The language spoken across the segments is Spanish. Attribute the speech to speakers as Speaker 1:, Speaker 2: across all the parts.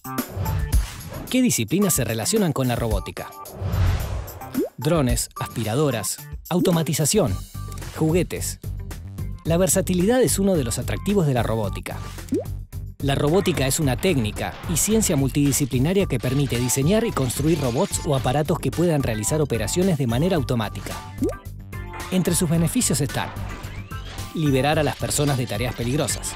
Speaker 1: ¿Qué disciplinas se relacionan con la robótica? Drones, aspiradoras, automatización, juguetes. La versatilidad es uno de los atractivos de la robótica. La robótica es una técnica y ciencia multidisciplinaria que permite diseñar y construir robots o aparatos que puedan realizar operaciones de manera automática. Entre sus beneficios están: liberar a las personas de tareas peligrosas,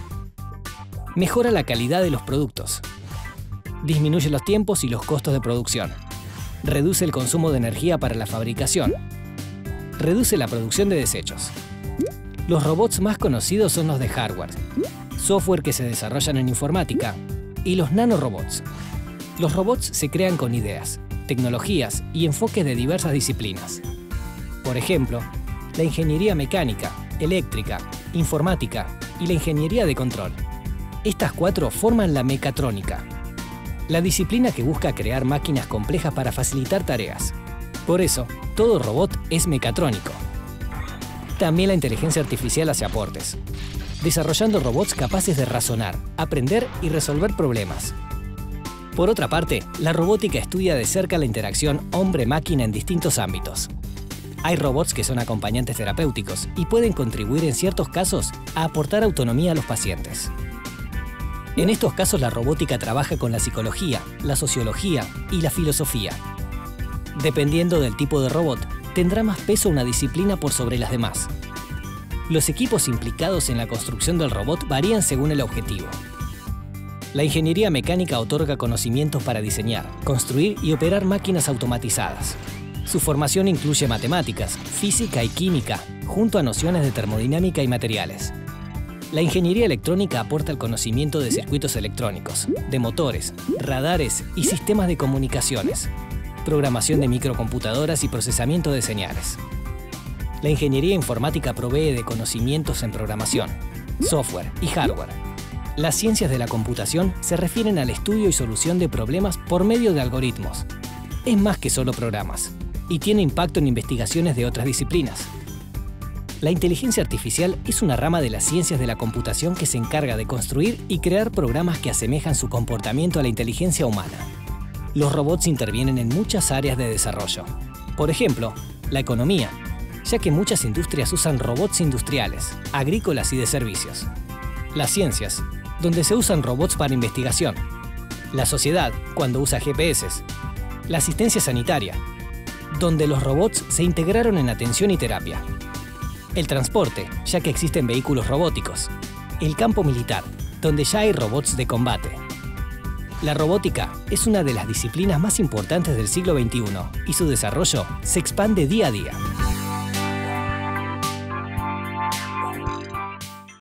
Speaker 1: mejora la calidad de los productos, disminuye los tiempos y los costos de producción, reduce el consumo de energía para la fabricación, reduce la producción de desechos. Los robots más conocidos son los de hardware, software que se desarrollan en informática, y los nanorobots. Los robots se crean con ideas, tecnologías y enfoques de diversas disciplinas. Por ejemplo, la ingeniería mecánica, eléctrica, informática y la ingeniería de control. Estas cuatro forman la mecatrónica, la disciplina que busca crear máquinas complejas para facilitar tareas. Por eso, todo robot es mecatrónico. También la inteligencia artificial hace aportes, desarrollando robots capaces de razonar, aprender y resolver problemas. Por otra parte, la robótica estudia de cerca la interacción hombre-máquina en distintos ámbitos. Hay robots que son acompañantes terapéuticos y pueden contribuir en ciertos casos a aportar autonomía a los pacientes. En estos casos, la robótica trabaja con la psicología, la sociología y la filosofía. Dependiendo del tipo de robot, tendrá más peso una disciplina por sobre las demás. Los equipos implicados en la construcción del robot varían según el objetivo. La ingeniería mecánica otorga conocimientos para diseñar, construir y operar máquinas automatizadas. Su formación incluye matemáticas, física y química, junto a nociones de termodinámica y materiales. La ingeniería electrónica aporta el conocimiento de circuitos electrónicos, de motores, radares y sistemas de comunicaciones, programación de microcomputadoras y procesamiento de señales. La ingeniería informática provee de conocimientos en programación, software y hardware. Las ciencias de la computación se refieren al estudio y solución de problemas por medio de algoritmos. Es más que solo programas, y tiene impacto en investigaciones de otras disciplinas. La inteligencia artificial es una rama de las ciencias de la computación que se encarga de construir y crear programas que asemejan su comportamiento a la inteligencia humana. Los robots intervienen en muchas áreas de desarrollo. Por ejemplo, la economía, ya que muchas industrias usan robots industriales, agrícolas y de servicios. Las ciencias, donde se usan robots para investigación. La sociedad, cuando usa GPS. La asistencia sanitaria, donde los robots se integraron en atención y terapia. El transporte, ya que existen vehículos robóticos. El campo militar, donde ya hay robots de combate. La robótica es una de las disciplinas más importantes del siglo XXI y su desarrollo se expande día a día.